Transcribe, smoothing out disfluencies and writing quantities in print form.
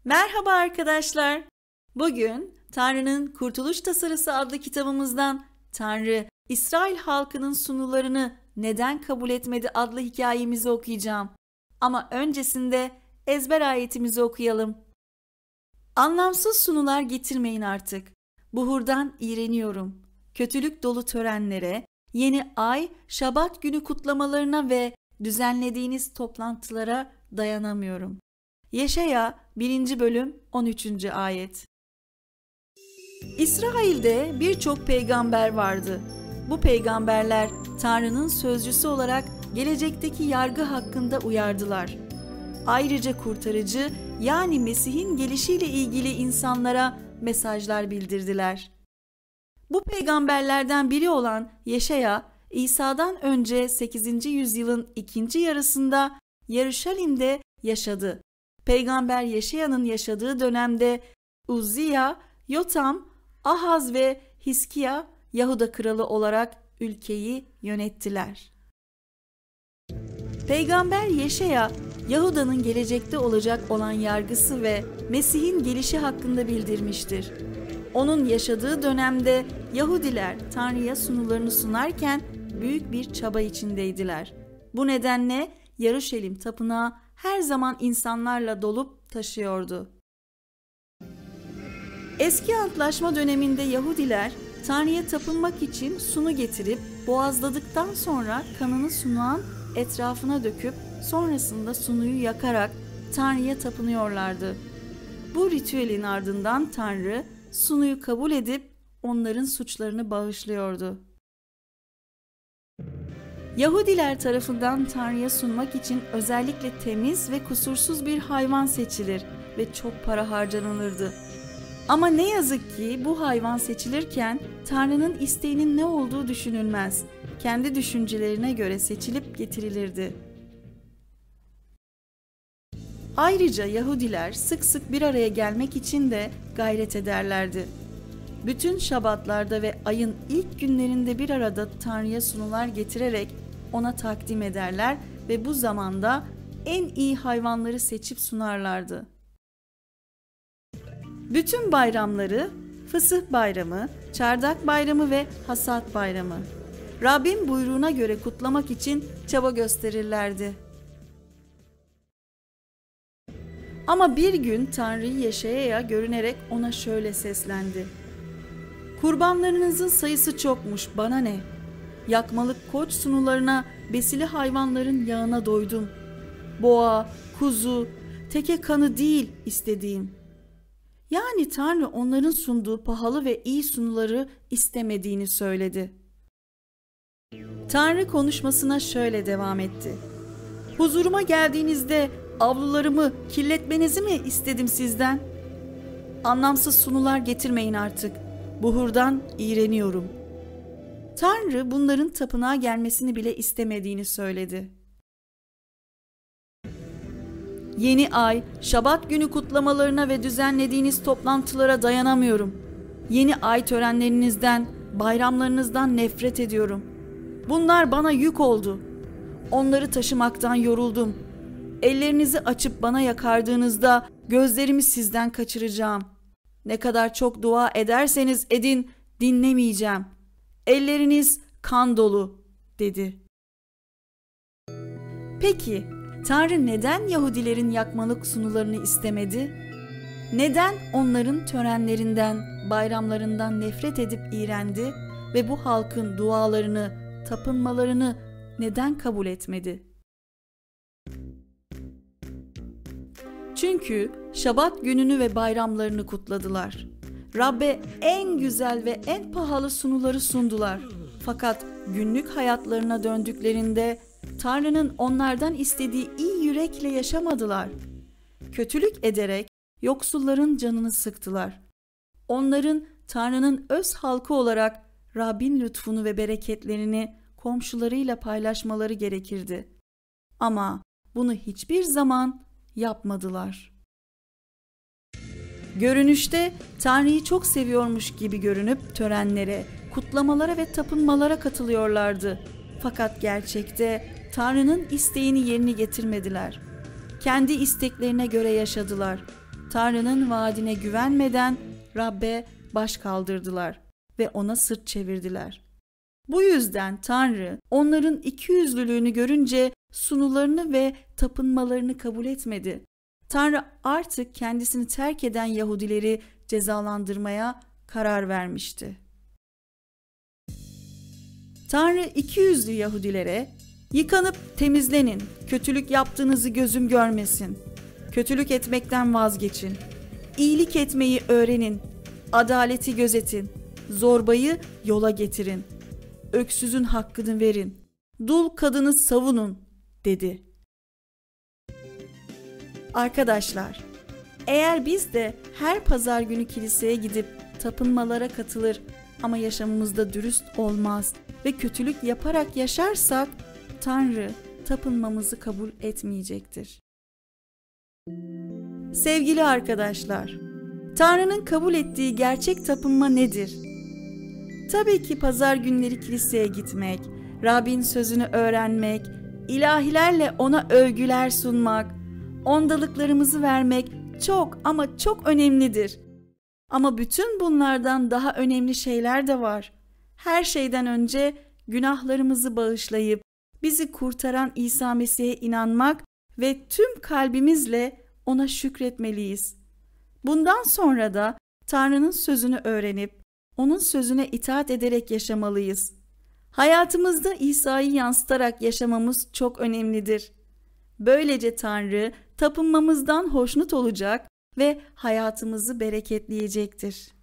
Merhaba arkadaşlar. Bugün Tanrı'nın Kurtuluş Tasarısı adlı kitabımızdan Tanrı, İsrail halkının sunularını neden kabul etmedi adlı hikayemizi okuyacağım. Ama öncesinde ezber ayetimizi okuyalım. Anlamsız sunular getirmeyin artık. Buhurdan iğreniyorum. Kötülük dolu törenlere, yeni ay, Şabat günü kutlamalarına ve düzenlediğiniz toplantılara dayanamıyorum. Yeşaya 1. bölüm 13. ayet. İsrail'de birçok peygamber vardı. Bu peygamberler Tanrı'nın sözcüsü olarak gelecekteki yargı hakkında uyardılar. Ayrıca kurtarıcı yani Mesih'in gelişiyle ilgili insanlara mesajlar bildirdiler. Bu peygamberlerden biri olan Yeşaya, İsa'dan önce 8. yüzyılın ikinci yarısında Yeruşalim'de yaşadı. Peygamber Yeşaya'nın yaşadığı dönemde Uzziya, Yotam, Ahaz ve Hiskiya Yahuda kralı olarak ülkeyi yönettiler. Peygamber Yeşaya, Yahuda'nın gelecekte olacak olan yargısı ve Mesih'in gelişi hakkında bildirmiştir. Onun yaşadığı dönemde Yahudiler Tanrı'ya sunularını sunarken büyük bir çaba içindeydiler. Bu nedenle Yeruşalim tapınağı her zaman insanlarla dolup taşıyordu. Eski Antlaşma döneminde Yahudiler Tanrı'ya tapınmak için sunu getirip boğazladıktan sonra kanını sunağın etrafına döküp sonrasında sunuyu yakarak Tanrı'ya tapınıyorlardı. Bu ritüelin ardından Tanrı sunuyu kabul edip onların suçlarını bağışlıyordu. Yahudiler tarafından Tanrı'ya sunmak için özellikle temiz ve kusursuz bir hayvan seçilir ve çok para harcanılırdı. Ama ne yazık ki bu hayvan seçilirken Tanrı'nın isteğinin ne olduğu düşünülmez. Kendi düşüncelerine göre seçilip getirilirdi. Ayrıca Yahudiler sık sık bir araya gelmek için de gayret ederlerdi. Bütün şabatlarda ve ayın ilk günlerinde bir arada Tanrı'ya sunular getirerek ona takdim ederler ve bu zamanda en iyi hayvanları seçip sunarlardı. Bütün bayramları, Fısıh Bayramı, Çardak Bayramı ve Hasat Bayramı, Rabbin buyruğuna göre kutlamak için çaba gösterirlerdi. Ama bir gün Tanrı Yeşaya'ya görünerek ona şöyle seslendi. Kurbanlarınızın sayısı çokmuş, bana ne? Yakmalık koç sunularına, besili hayvanların yağına doydum. Boğa, kuzu, teke kanı değil istediğim. Yani Tanrı onların sunduğu pahalı ve iyi sunuları istemediğini söyledi. Tanrı konuşmasına şöyle devam etti. Huzuruma geldiğinizde avlularımı kirletmenizi mi istedim sizden? Anlamsız sunular getirmeyin artık. Buhurdan iğreniyorum. Tanrı bunların tapınağa gelmesini bile istemediğini söyledi. Yeni ay, Şabat günü kutlamalarına ve düzenlediğiniz toplantılara dayanamıyorum. Yeni ay törenlerinizden, bayramlarınızdan nefret ediyorum. Bunlar bana yük oldu. Onları taşımaktan yoruldum. Ellerinizi açıp bana yakardığınızda gözlerimi sizden kaçıracağım. Ne kadar çok dua ederseniz edin, dinlemeyeceğim. Elleriniz kan dolu, dedi. Peki, Tanrı neden Yahudilerin yakmalık sunularını istemedi? Neden onların törenlerinden, bayramlarından nefret edip iğrendi ve bu halkın dualarını, tapınmalarını neden kabul etmedi? Çünkü Şabat gününü ve bayramlarını kutladılar. Rabbe en güzel ve en pahalı sunuları sundular. Fakat günlük hayatlarına döndüklerinde Tanrı'nın onlardan istediği iyi yürekle yaşamadılar. Kötülük ederek yoksulların canını sıktılar. Onların Tanrı'nın öz halkı olarak Rabbin lütfunu ve bereketlerini komşularıyla paylaşmaları gerekirdi. Ama bunu hiçbir zaman yapmadılar. Görünüşte Tanrı'yı çok seviyormuş gibi görünüp törenlere, kutlamalara ve tapınmalara katılıyorlardı. Fakat gerçekte Tanrı'nın isteğini yerine getirmediler. Kendi isteklerine göre yaşadılar. Tanrı'nın vaadine güvenmeden Rab'be baş kaldırdılar ve ona sırt çevirdiler. Bu yüzden Tanrı onların ikiyüzlülüğünü görünce sunularını ve tapınmalarını kabul etmedi. Tanrı artık kendisini terk eden Yahudileri cezalandırmaya karar vermişti. Tanrı ikiyüzlü Yahudilere, "Yıkanıp temizlenin, kötülük yaptığınızı gözüm görmesin. Kötülük etmekten vazgeçin. İyilik etmeyi öğrenin, adaleti gözetin, zorbayı yola getirin. Öksüzün hakkını verin, dul kadını savunun," dedi. Arkadaşlar, eğer biz de her pazar günü kiliseye gidip tapınmalara katılır ama yaşamımızda dürüst olmaz ve kötülük yaparak yaşarsak, Tanrı tapınmamızı kabul etmeyecektir. Sevgili arkadaşlar, Tanrı'nın kabul ettiği gerçek tapınma nedir? Tabii ki pazar günleri kiliseye gitmek, Rabbin sözünü öğrenmek, ilahilerle ona övgüler sunmak, ondalıklarımızı vermek çok ama çok önemlidir. Ama bütün bunlardan daha önemli şeyler de var. Her şeyden önce günahlarımızı bağışlayıp bizi kurtaran İsa Mesih'e inanmak ve tüm kalbimizle ona şükretmeliyiz. Bundan sonra da Tanrı'nın sözünü öğrenip onun sözüne itaat ederek yaşamalıyız. Hayatımızda İsa'yı yansıtarak yaşamamız çok önemlidir. Böylece Tanrı tapınmamızdan hoşnut olacak ve hayatımızı bereketleyecektir.